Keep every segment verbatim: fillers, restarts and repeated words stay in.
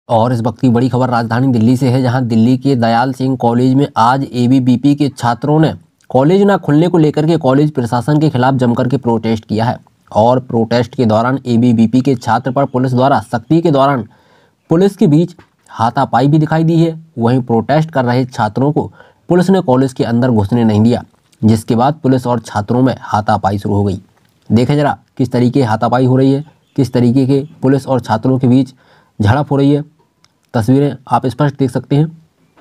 और इस वक्त की बड़ी खबर राजधानी दिल्ली से है, जहां दिल्ली के दयाल सिंह कॉलेज में आज ए बी वी पी के छात्रों ने कॉलेज ना खुलने को लेकर के कॉलेज प्रशासन के खिलाफ जमकर के प्रोटेस्ट किया है। और प्रोटेस्ट के दौरान ए बी वी पी के छात्र पर पुलिस द्वारा सख्ती के दौरान पुलिस के बीच हाथापाई भी दिखाई दी है। वहीं प्रोटेस्ट कर रहे छात्रों को पुलिस ने कॉलेज के अंदर घुसने नहीं दिया, जिसके बाद पुलिस और छात्रों में हाथापाई शुरू हो गई। देखें जरा किस तरीके हाथापाई हो रही है, किस तरीके के पुलिस और छात्रों के बीच झड़प हो रही है। तस्वीरें आप स्पष्ट देख सकते हैं।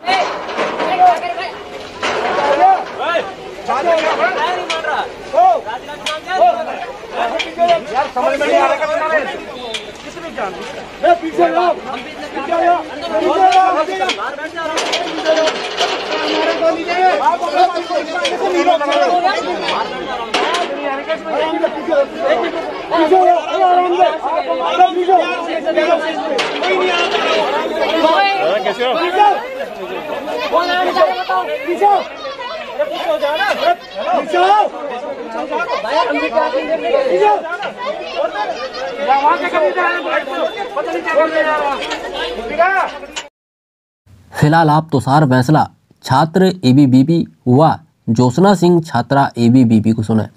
फिलहाल आप तुषार बैंसला छात्र ए बी वी पी व ज्योत्सना सिंह छात्रा ए बी वी पी को सुने।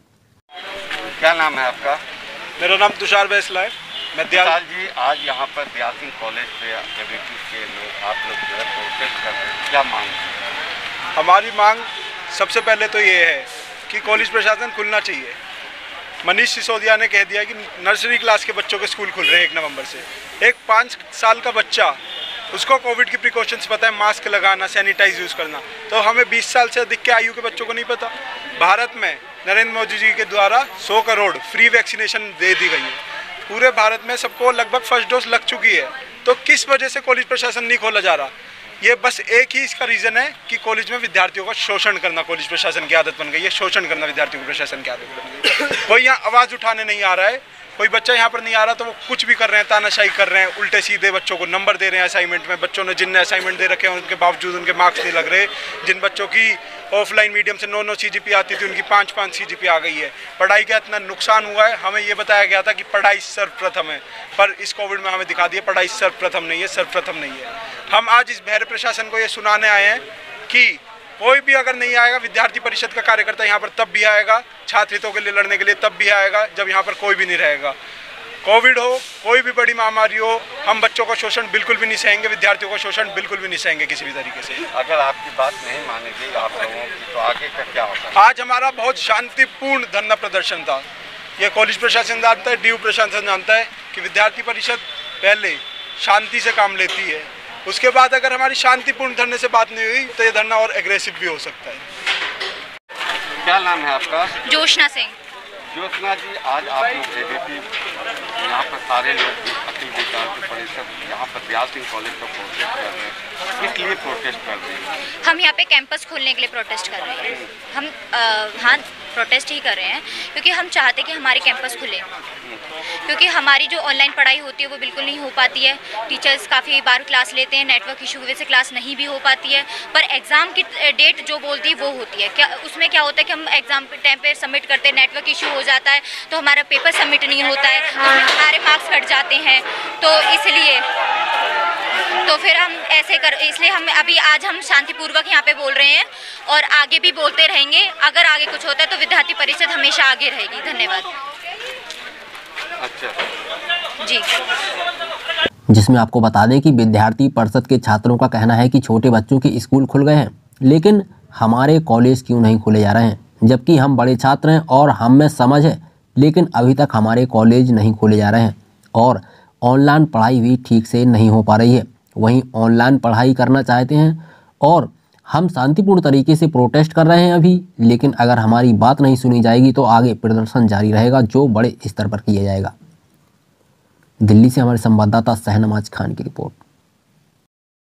क्या नाम है आपका? मेरा नाम तुषार बैंसला है। मैं दयाल जी, आज यहाँ पर दयाल सिंह कॉलेज पे ए बी वी पी के लोग आप लोग जो है प्रोटेस्ट कर रहे हैं, क्या मांग है? हमारी मांग सबसे पहले तो ये है कि कॉलेज प्रशासन खुलना चाहिए। मनीष सिसोदिया ने कह दिया कि नर्सरी क्लास के बच्चों के स्कूल खुल रहे हैं एक नवंबर से। एक पाँच साल का बच्चा, उसको कोविड की प्रिकॉशंस पता है, मास्क लगाना, सैनिटाइज यूज़ करना, तो हमें बीस साल से अधिक के आयु के बच्चों को नहीं पता। भारत में नरेंद्र मोदी जी के द्वारा सौ करोड़ फ्री वैक्सीनेशन दे दी गई है। पूरे भारत में सबको लगभग फर्स्ट डोज लग चुकी है, तो किस वजह से कॉलेज प्रशासन नहीं खोला जा रहा? ये बस एक ही इसका रीज़न है कि कॉलेज में विद्यार्थियों का शोषण करना कॉलेज प्रशासन की आदत बन गई है। शोषण करना विद्यार्थियों को प्रशासन की आदत बन गई है। कोई यहाँ आवाज़ उठाने नहीं आ रहा है, कोई बच्चा यहाँ पर नहीं आ रहा तो वो कुछ भी कर रहे हैं, तानाशाही कर रहे हैं, उल्टे सीधे बच्चों को नंबर दे रहे हैं असाइनमेंट में। बच्चों ने जिनने असाइनमेंट दे रखे हैं उनके बावजूद उनके मार्क्स नहीं लग रहे। जिन बच्चों की ऑफलाइन मीडियम से नौ नौ सी जी पी आती थी, उनकी पाँच पाँच सी जी पी आ गई है। पढ़ाई का इतना नुकसान हुआ है। हमें ये बताया गया था कि पढ़ाई सर्वप्रथम है, पर इस कोविड में हमें दिखा दिया पढ़ाई सर्वप्रथम नहीं है, सर्वप्रथम नहीं है। हम आज इस बहरे प्रशासन को ये सुनाने आए हैं कि कोई भी अगर नहीं आएगा, विद्यार्थी परिषद का कार्यकर्ता यहाँ पर तब भी आएगा, छात्र हितों के लिए लड़ने के लिए तब भी आएगा जब यहाँ पर कोई भी नहीं रहेगा। कोविड हो, कोई भी बड़ी महामारी हो, हम बच्चों का शोषण बिल्कुल भी नहीं सहेंगे, विद्यार्थियों का शोषण बिल्कुल भी नहीं सहेंगे किसी भी तरीके से। अगर आपकी बात नहीं मानेगी आप लोगों की, तो आगे का क्या होगा? आज हमारा बहुत शांतिपूर्ण धरना प्रदर्शन था। ये कॉलेज प्रशासन जानता है, डी यू प्रशासन जानता है कि विद्यार्थी परिषद पहले शांति से काम लेती है। उसके बाद अगर हमारी शांतिपूर्ण धरने से बात नहीं हुई तो ये धरना और एग्रेसिव भी हो सकता है। क्या नाम है आपका? ज्योत्सना सिंह। ज्योत्सना जी, आज आप लोग ए बी वी पी यहाँ पर सारे लोग अखिल विद्यार्थी परिषद यहाँ पर दयाल सिंह कॉलेज का प्रोटेस्ट कर रहे हैं, किस लिए प्रोटेस्ट कर रहे हैं? हम यहाँ पे कैंपस खोलने के लिए प्रोटेस्ट कर रहे हैं। हम आ, हाँ प्रोटेस्ट ही कर रहे हैं क्योंकि हम चाहते कि हमारी कैंपस खुले, क्योंकि हमारी जो ऑनलाइन पढ़ाई होती है वो बिल्कुल नहीं हो पाती है। टीचर्स काफ़ी बार क्लास लेते हैं, नेटवर्क इशू की वजह से क्लास नहीं भी हो पाती है, पर एग्ज़ाम की डेट जो बोलती है वो होती है। क्या उसमें क्या होता है कि हम एग्ज़ाम के टाइम पे सबमिट करते हैं, नेटवर्क इशू हो जाता है तो हमारा पेपर सबमिट नहीं होता है, तो हमारे मार्क्स कट जाते हैं। तो इसलिए तो फिर हम ऐसे कर इसलिए हम अभी आज हम शांतिपूर्वक यहाँ पे बोल रहे हैं और आगे भी बोलते रहेंगे। अगर आगे कुछ होता है तो विद्यार्थी परिषद हमेशा आगे रहेगी। धन्यवाद। अच्छा जी, जिसमें आपको बता दें कि विद्यार्थी परिषद के छात्रों का कहना है कि छोटे बच्चों के स्कूल खुल गए हैं, लेकिन हमारे कॉलेज क्यों नहीं खोले जा रहे हैं, जबकि हम बड़े छात्र हैं और हम में समझ है, लेकिन अभी तक हमारे कॉलेज नहीं खोले जा रहे हैं और ऑनलाइन पढ़ाई भी ठीक से नहीं हो पा रही है। वहीं ऑनलाइन पढ़ाई करना चाहते हैं और हम शांतिपूर्ण तरीके से प्रोटेस्ट कर रहे हैं अभी, लेकिन अगर हमारी बात नहीं सुनी जाएगी तो आगे प्रदर्शन जारी रहेगा, जो बड़े स्तर पर किया जाएगा। दिल्ली से हमारे संवाददाता शहनवाज खान की रिपोर्ट।